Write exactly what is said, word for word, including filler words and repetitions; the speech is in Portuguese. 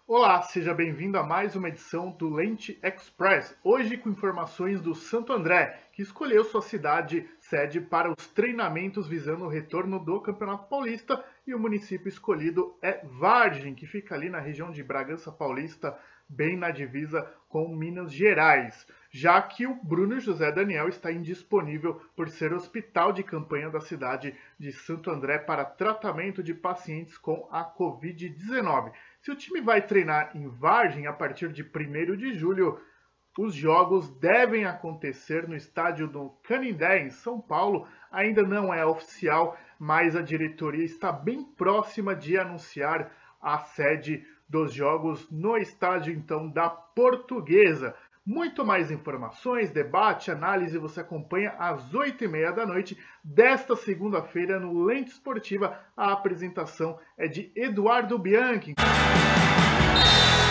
Olá, seja bem-vindo a mais uma edição do Lente Express, hoje com informações do Santo André, que escolheu sua cidade sede para os treinamentos visando o retorno do Campeonato Paulista, e o município escolhido é Vargem, que fica ali na região de Bragança Paulista, bem na divisa com Minas Gerais, já que o Bruno José Daniel está indisponível por ser hospital de campanha da cidade de Santo André para tratamento de pacientes com a covid dezenove. Se o time vai treinar em Vargem a partir de primeiro de julho, os jogos devem acontecer no estádio do Canindé, em São Paulo. Ainda não é oficial, mas a diretoria está bem próxima de anunciar a sede dos jogos no estádio, então, da Portuguesa. Muito mais informações, debate, análise você acompanha às oito e meia da noite desta segunda-feira no Lente Esportiva. A apresentação é de Eduardo Bianchi.